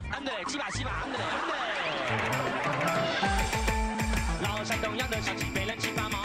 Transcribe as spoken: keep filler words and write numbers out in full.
安对，七把七把，安对，安对。老山东养的小鸡，被人骑八毛。